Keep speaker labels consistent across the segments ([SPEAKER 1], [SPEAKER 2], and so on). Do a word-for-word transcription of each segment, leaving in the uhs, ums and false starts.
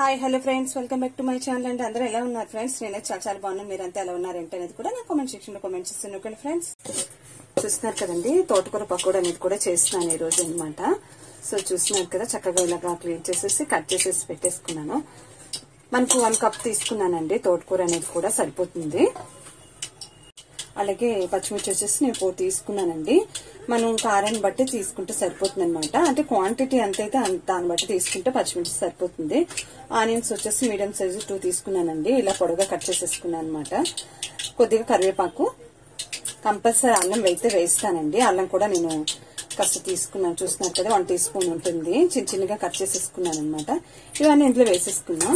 [SPEAKER 1] Hi hello friends, welcome back to my channel అండి. అందరూ ఎలా ఉన్నారు ఫ్రెండ్స్? నేనైతే చాలా చాలా బాగున్నాను. మీరంతా ఎలా ఉన్నారు ఏంటి అనేది కూడా నా కామెంట్ సెక్షన్ లో కామెంట్ చేస్తాను. ఓకే ఫ్రెండ్స్, చూస్తున్నారు కదండి, తోటకూర పకోడా అనేది కూడా చేస్తున్నాను ఈ రోజు అనమాట. సో చూస్తున్నారు కదా, చక్కగా ఇలాగా క్లీన్ చేసేసి కట్ చేసేసి పెట్టేసుకున్నాను. మనకు వన్ కప్ తీసుకున్నానండి. తోటకూర అనేది కూడా సరిపోతుంది. అలాగే పచ్చిమిర్చి వచ్చేసి నేను ఫోర్ తీసుకున్నానండి. మనం కారాన్ని బట్టి తీసుకుంటే సరిపోతుంది అనమాట. అంటే క్వాంటిటీ ఎంతైతే దాన్ని బట్టి తీసుకుంటే పచ్చిమిర్చి సరిపోతుంది. ఆనియన్స్ వచ్చేసి మీడియం సైజు టూ తీసుకున్నానండి. ఇలా పొడవుగా కట్ చేసేసుకున్నాను అనమాట. కొద్దిగా కరివేపాకు, కంపల్సరీ అల్లం అయితే వేస్తానండి. అల్లం కూడా నేను కాస్త తీసుకున్నాను. చూస్తున్నారు కదా, వన్ టీ స్పూన్ ఉంటుంది. చిన్న చిన్నగా కట్ చేసేసుకున్నాను అనమాట. ఇవన్నీ ఇందులో వేసేసుకున్నాం.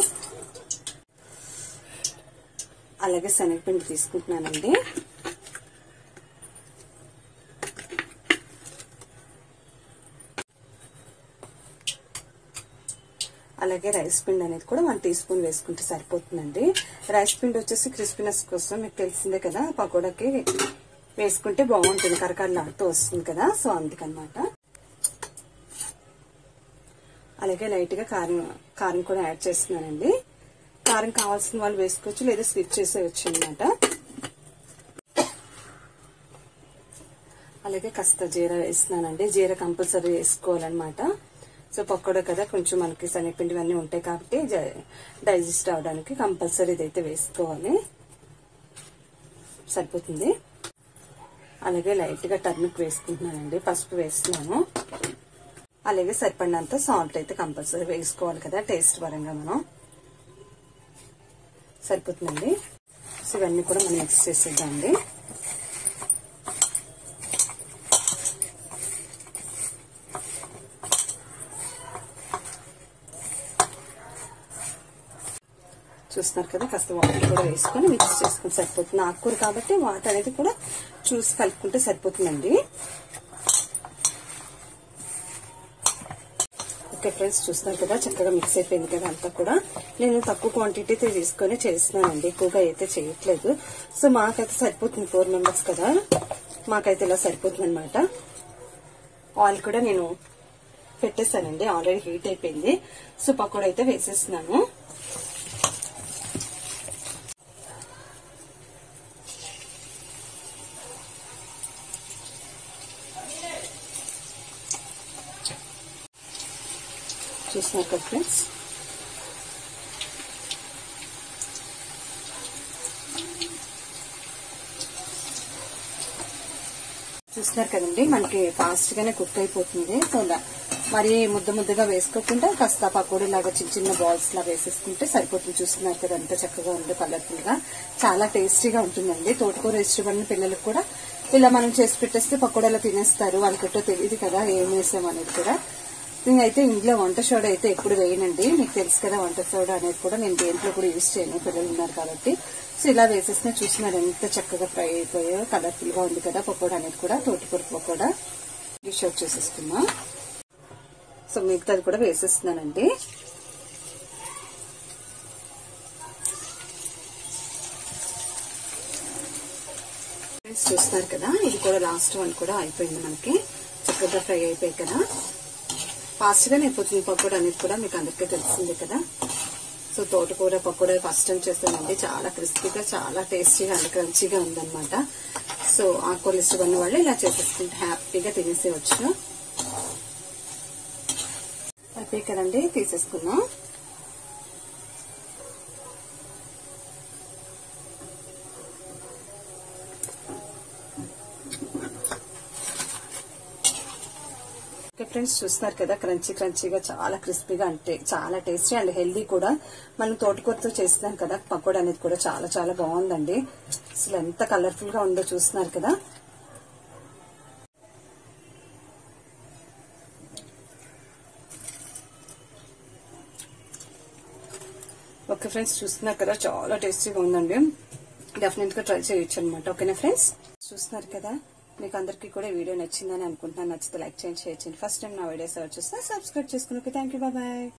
[SPEAKER 1] అలాగే శనగపిండి తీసుకుంటున్నానండి. అలాగే రైస్ పిండి అనేది కూడా వన్ టీ స్పూన్ వేసుకుంటే సరిపోతుందండి. రైస్ పిండి వచ్చేసి క్రిస్పీనెస్ కోసం మీకు తెలిసిందే కదా, పకోడాకి వేసుకుంటే బాగుంటుంది, కరకరలాడుతూ వస్తుంది కదా. సో అందుకనమాట. అలాగే లైట్ గా కారం కారం కూడా యాడ్ చేస్తున్నానండి. కారం కావాల్సిన వాళ్ళు వేసుకోవచ్చు, లేదా స్కిప్ చేసేయచ్చు అనమాట. అలాగే కాస్త జీరా వేస్తున్నానండి. జీరా కంపల్సరీ వేసుకోవాలన్నమాట. సో పకోడా కదా, కొంచెం మనకి శనగపిండి అన్నీ ఉంటాయి కాబట్టి డైజెస్ట్ అవడానికి కంపల్సరీ ఇదైతే వేసుకోవాలి, సరిపోతుంది. అలాగే లైట్ గా టర్నిక్ వేసుకుంటున్నానండి. పసుపు వేస్తున్నాను. అలాగే సరిపడినంత సాల్ట్ అయితే కంపల్సరీ వేసుకోవాలి కదా, టేస్ట్ పరంగా మనం. సరిపోతుందండి. సో ఇవన్నీ కూడా మనం మిక్స్ చేసేద్దామండి. చూస్తున్నారు కదా, కాస్త వాటర్ కూడా వేసుకొని మిక్స్ చేసుకుని సరిపోతుంది. ఆకుకూర కాబట్టి వాటర్ అనేది కూడా చూసి కలుపుకుంటే సరిపోతుందండి. ఓకే ఫ్రెండ్స్, చూస్తున్నారు కదా, చక్కగా మిక్స్ అయిపోయింది కదా అంతా కూడా. నేను తక్కువ క్వాంటిటీతో తీసుకొని చేస్తున్నానండి, ఎక్కువగా అయితే చేయట్లేదు. సో మాకైతే సరిపోతుంది, ఫోర్ మెంబర్స్ కదా, మాకైతే ఇలా సరిపోతుంది అనమాట. ఆయిల్ కూడా నేను పెట్టేస్తానండి, ఆల్రెడీ హీట్ అయిపోయింది. సో పకోడా అయితే వేసేస్తున్నాను. చూస్తున్నారు కదా ఫ్రెండ్స్, చూస్తున్నారు కదండి, మనకి ఫాస్ట్ గానే కుక్ అయిపోతుంది. సో మరి ముద్ద ముద్దగా వేసుకోకుండా కాస్త పకోడీ లాగా చిన్న చిన్న బాల్స్ లాగా వేసేసుకుంటే సరిపోతుంది. చూస్తున్నారు కదా, ఎంత చక్కగా ఉంది, కలర్ఫుల్ గా, చాలా టేస్టీగా ఉంటుందండి. తోటకూర ఇష్టపడిన పిల్లలకు కూడా ఇలా మనం చేసి పెట్టేస్తే పకోడాలో తినేస్తారు. వాళ్ళకిట్టో తెలియదు కదా ఏం వేసాం అనేది కూడా. నేనైతే ఇంట్లో వంట సోడా అయితే ఎప్పుడు వేయనండి, మీకు తెలుసు కదా. వంట సోడా అనేది కూడా నేను దేంట్లో కూడా యూజ్ చేయను, పిల్లలు ఉన్నారు కాబట్టి. సో ఇలా వేసేసిన చూస్తున్నారు ఎంత చక్కగా ఫ్రై అయిపోయో, కలర్ఫుల్ గా ఉంది కదా పకోడా అనేది కూడా. తోటకూర పకోడా డిష్ అవుట్ చేసేసుకున్నా. సో మిగతాది కూడా వేసేస్తున్నానండి. చూస్తున్నారు కదా, ఇది కూడా లాస్ట్ వన్ కూడా అయిపోయింది. మనకి చక్కగా ఫ్రై అయిపోయాయి కదా, ఫాస్ట్ గానే అయిపోతుంది పకోడా అనేది కూడా, మీకు అందరికీ తెలిసిందే కదా. సో తోటకూర పకోడా ఫస్ట్ టైం చేస్తానండి. చాలా క్రిస్పీగా, చాలా టేస్టీగా అండ్ క్రంచీగా ఉందన్నమాట. సో ఆకుకూరలు ఇష్టపడిన వాళ్ళు ఇలా చేసేసుకుంటే హ్యాపీగా తినేసేవచ్చు. అయిపోయి కదండి, తీసేసుకున్నాం. ఓకే ఫ్రెండ్స్, చూస్తున్నారు కదా, క్రంచీ క్రంచీగా, చాలా క్రిస్పీగా, అంటే చాలా టేస్టీ అండ్ హెల్దీ కూడా. మనం తోటకూరతో చేస్తాం కదా పకోడా అనేది కూడా చాలా చాలా బాగుందండి. అసలు ఎంత కలర్ఫుల్ గా ఉందో చూస్తున్నారు కదా. ఓకే ఫ్రెండ్స్, చూస్తున్నారు కదా, చాలా టేస్టీగా ఉందండి. డెఫినెట్ గా ట్రై చేయొచ్చు అనమాట. ఓకేనా ఫ్రెండ్స్, చూస్తున్నారు కదా, మీకు అందరికీ కూడా వీడియో నచ్చిందని అనుకుంటున్నాను. నచ్చితే లైక్ చేయండి, షేర్ చేయండి. ఫస్ట్ టైం నా వీడియోస్ ఎవరు చూస్తే సబ్స్క్రైబ్ చేసుకుని. Okay, thank you, bye bye.